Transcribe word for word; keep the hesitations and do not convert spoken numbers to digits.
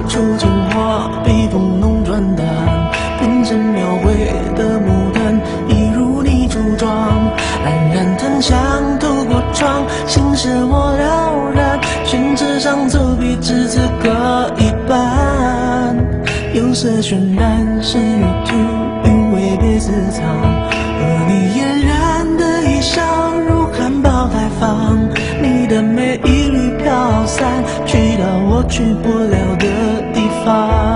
出情话，笔锋浓转淡，平生描绘的牡丹，一如你初妆，冉冉檀香透过窗，心事我了然，宣纸上走笔至此各一半，釉色渲染，深如土，韵味别私藏，和你嫣然的衣裳如含苞待放，你的美一缕飘散，去到我去不了的地方。